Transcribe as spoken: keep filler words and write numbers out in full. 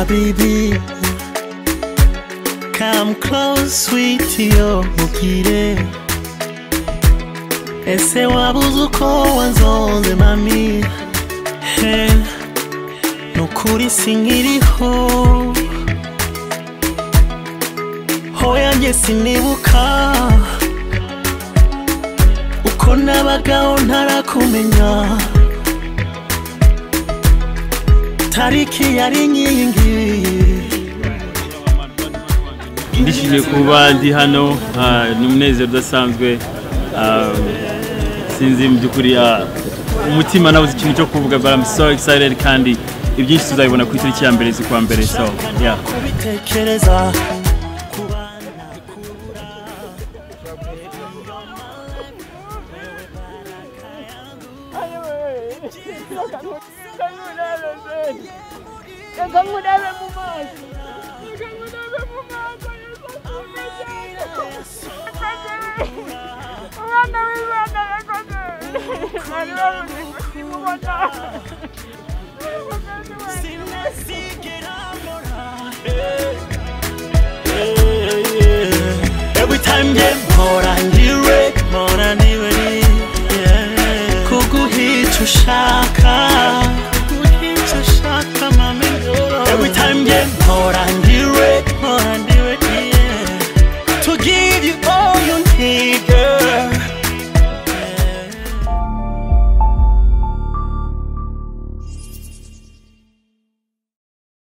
Habibi, come close, sweetie, oh mukire. Ese wabuze uko wanzonze mami. Hey, nukuri sinkiriho. Hoya nge sinibuka uko nabagaho ntarakumenya. Tariki yari nyingi. Ndishimye kuba ndi hano, ni umunezero udasanzwe. Sinzi mu byukuri umutima nabuze ikintu cyo kuvuga, but I'm so excited kandi ibyinshi tuzabibona ku itariki ya mbere z'ukwa mbere. So yeah, Rwanda, Rwanda,